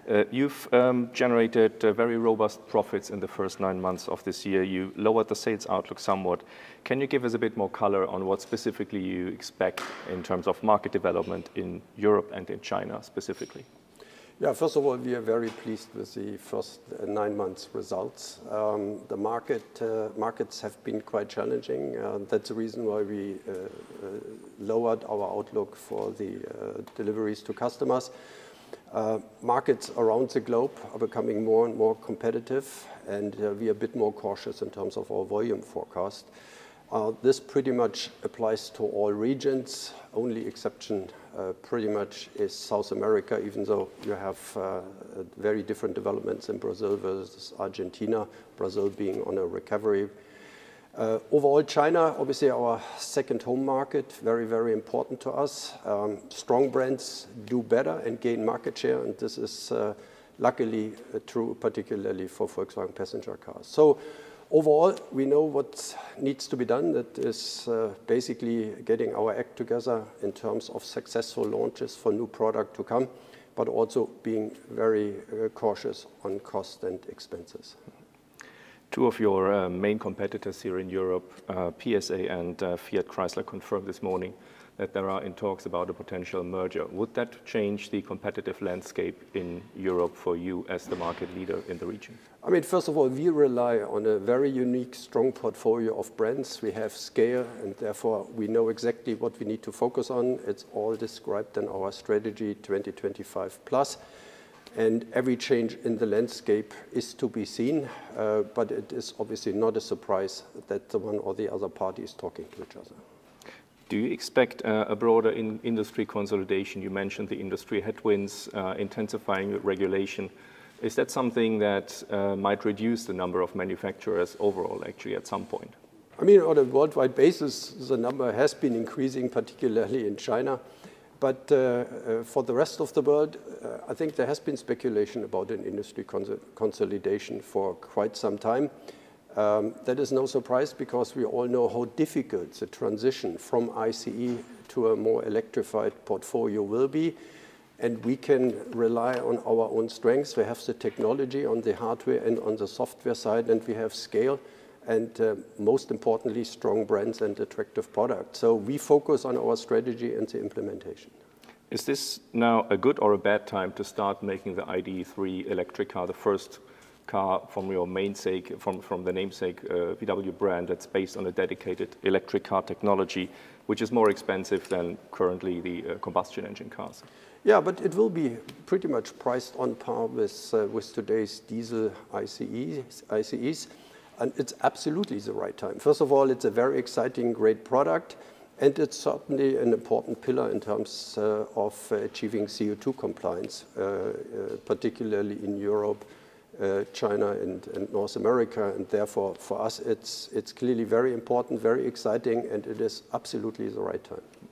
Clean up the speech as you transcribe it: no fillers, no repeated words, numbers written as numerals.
You've generated very robust profits in the first 9 months of this year. You lowered the sales outlook somewhat. Can you give us a bit more color on what specifically you expect in terms of market development in Europe and in China specifically? Yeah, first of all, we are very pleased with the first 9 months results. The markets have been quite challenging. That's the reason why we lowered our outlook for the deliveries to customers. Markets around the globe are becoming more and more competitive, and we are a bit more cautious in terms of our volume forecast. This pretty much applies to all regions. Only exception pretty much is South America, even though you have very different developments in Brazil versus Argentina, Brazil being on a recovery. Overall, China, obviously our second home market, very, very important to us. Strong brands do better and gain market share, and this is luckily true, particularly for Volkswagen Passenger Cars. So overall, we know what needs to be done. That is basically getting our act together in terms of successful launches for new product to come, but also being very cautious on cost and expenses. Two of your main competitors here in Europe, PSA and Fiat Chrysler, confirmed this morning that there are in talks about a potential merger. Would that change the competitive landscape in Europe for you as the market leader in the region? I mean, first of all, we rely on a very unique, strong portfolio of brands. We have scale, and therefore we know exactly what we need to focus on. It's all described in our strategy 2025 plus. And every change in the landscape is to be seen, but it is obviously not a surprise that the one or the other party is talking to each other. Do you expect a broader industry consolidation? You mentioned the industry headwinds, intensifying regulation. Is that something that might reduce the number of manufacturers overall, actually, at some point? I mean, on a worldwide basis, the number has been increasing, particularly in China. But for the rest of the world, I think there has been speculation about an industry consolidation for quite some time. That is no surprise because we all know how difficult the transition from ICE to a more electrified portfolio will be. And we can rely on our own strengths. We have the technology on the hardware and on the software side, and we have scale. And most importantly, strong brands and attractive products. So we focus on our strategy and the implementation. Is this now a good or a bad time to start making the ID.3 electric car, the first car from your namesake, from the namesake VW brand that's based on a dedicated electric car technology, which is more expensive than currently the combustion engine cars? Yeah, but it will be pretty much priced on par with today's diesel ICEs. And it's absolutely the right time. First of all, it's a very exciting, great product. And it's certainly an important pillar in terms of achieving CO2 compliance, particularly in Europe, China, and North America. And therefore, for us, it's clearly very important, very exciting, and it is absolutely the right time.